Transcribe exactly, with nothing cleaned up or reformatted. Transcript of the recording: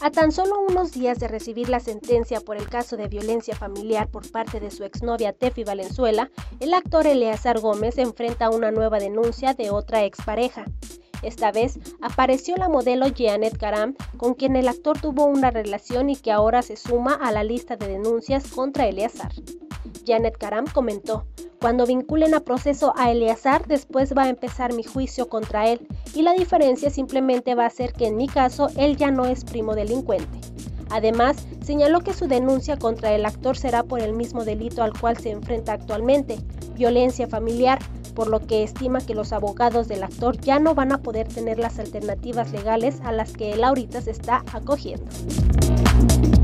A tan solo unos días de recibir la sentencia por el caso de violencia familiar por parte de su exnovia Tefi Valenzuela, el actor Eleazar Gómez enfrenta una nueva denuncia de otra expareja. Esta vez apareció la modelo Janet Karam, con quien el actor tuvo una relación y que ahora se suma a la lista de denuncias contra Eleazar. Janet Karam comentó: "Cuando vinculen a proceso a Eleazar, después va a empezar mi juicio contra él, y la diferencia simplemente va a ser que en mi caso él ya no es primo delincuente". Además, señaló que su denuncia contra el actor será por el mismo delito al cual se enfrenta actualmente, violencia familiar, por lo que estima que los abogados del actor ya no van a poder tener las alternativas legales a las que él ahorita se está acogiendo.